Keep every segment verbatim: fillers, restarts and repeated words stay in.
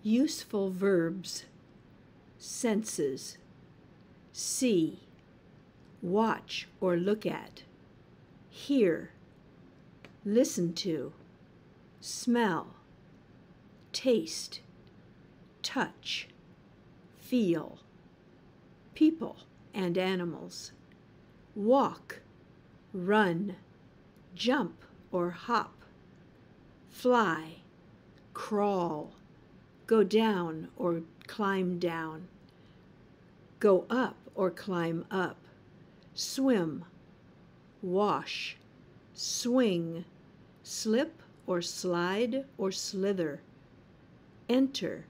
Useful verbs. Senses. See, watch or look at. Hear, listen to. Smell, taste, touch, feel. People and animals. Walk, run, jump or hop. Fly, crawl, go down or climb down. Go up or climb up. Swim, wash, swing, slip or slide or slither. Enter,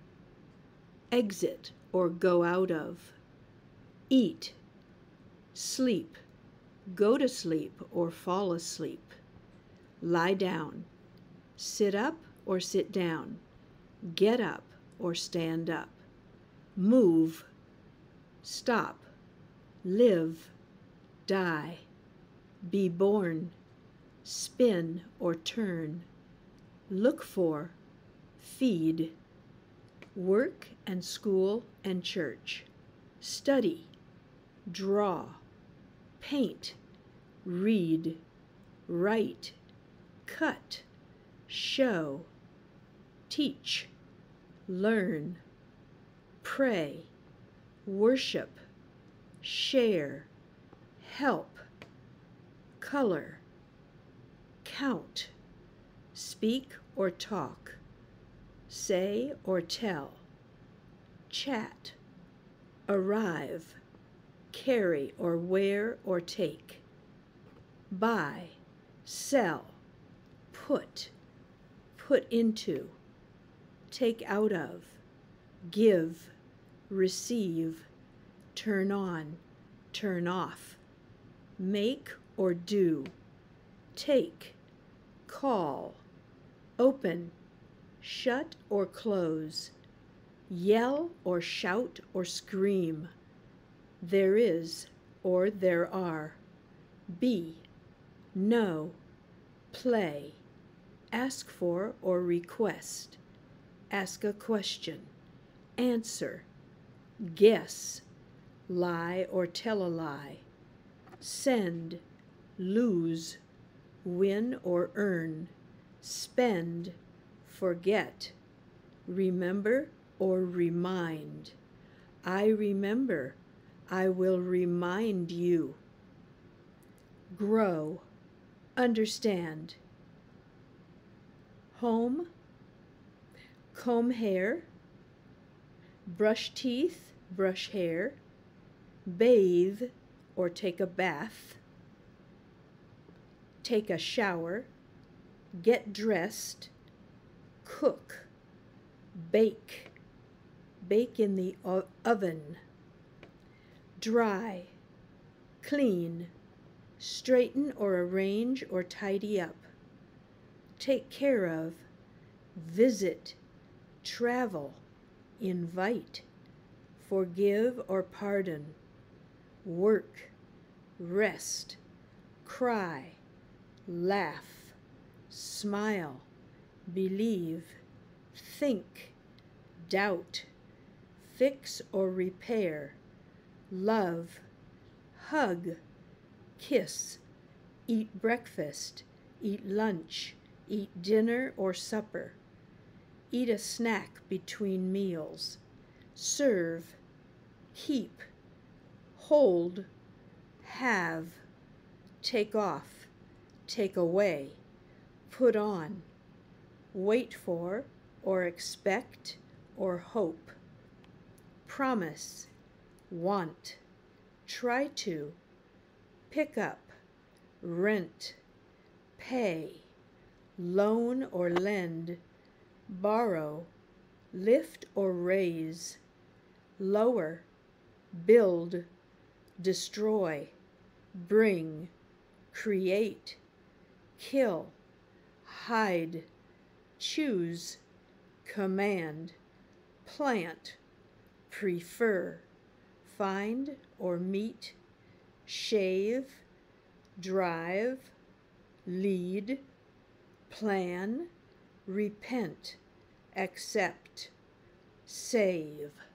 exit or go out of. Eat, sleep, go to sleep or fall asleep. Lie down, sit up or sit down. Get up or stand up. Move, stop, live, die, be born, spin or turn, look for, feed, work and school and church, study, draw, paint, read, write, cut, show, teach, learn, pray, worship, share, help, color, count, speak or talk, say or tell, chat, arrive, carry or wear or take, buy, sell, put, put into, take out of, give, receive, turn on, turn off, make or do, take, call, open, shut or close, yell or shout or scream, there is or there are, be, know, play, ask for or request, ask a question, answer, guess, lie or tell a lie, send, lose, win or earn, spend, forget, remember or remind. I remember, I will remind you. Grow, understand. Home, comb hair, brush teeth, brush hair, bathe or take a bath, take a shower, get dressed, cook, bake, bake in the oven, dry, clean, straighten or arrange or tidy up, take care of, visit, travel, invite, forgive or pardon, work, rest, cry, laugh, smile, believe, think, doubt, fix or repair, love, hug, kiss, eat breakfast, eat lunch, eat dinner or supper, eat a snack between meals, serve, keep, hold, have, take off, take away, put on, wait for or expect or hope, promise, want, try to, pick up, rent, pay, loan or lend, borrow, lift or raise, lower, build, destroy, bring, create, kill, hide, choose, command, plant, prefer, find or meet, shave, drive, lead, plan, repent, accept, save.